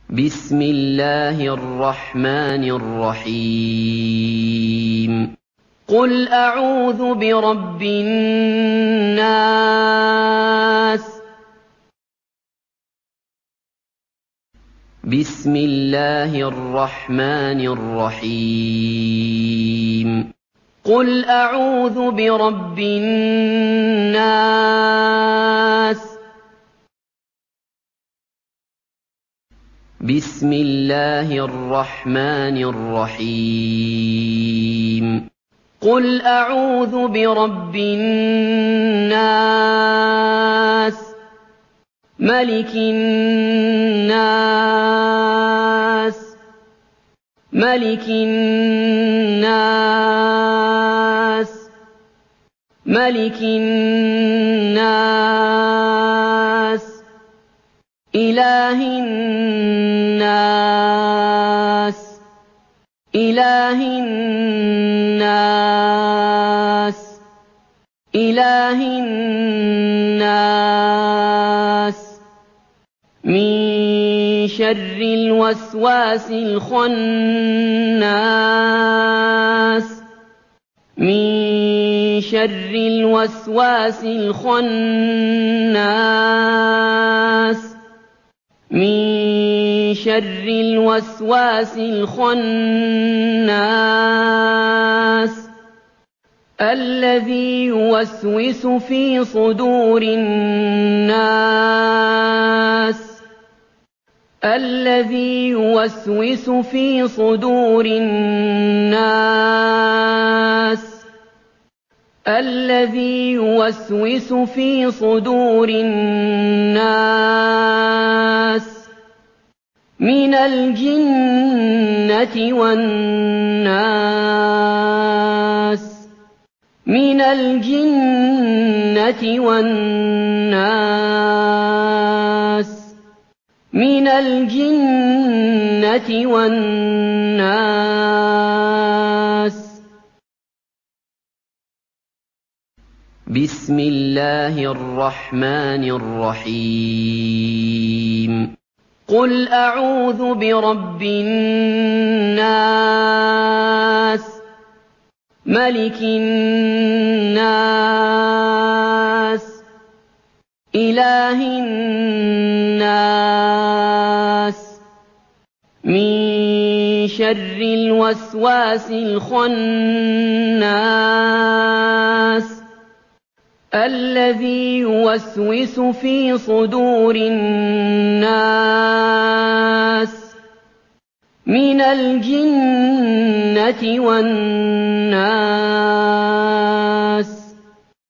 بسم الله الرحمن الرحيم قل أعوذ برب الناس بسم الله الرحمن الرحيم قل أعوذ برب الناس بسم الله الرحمن الرحيم قل أعوذ برب الناس ملك الناس ملك الناس ملك الناس إله الناس إله الناس إله الناس من شر الوسواس الخناس من شر الوسواس الخناس من شر الوسواس الخناس الذي يوسوس في صدور الناس الذي يوسوس في صدور الناس الذي يوسوس في صدور الناس من الجنة والناس من الجنة والناس من الجنة والناس بسم الله الرحمن الرحيم قل أعوذ برب الناس ملك الناس إله الناس من شر الوسواس الخناس الذي يوسوس في صدور الناس من الجنة والناس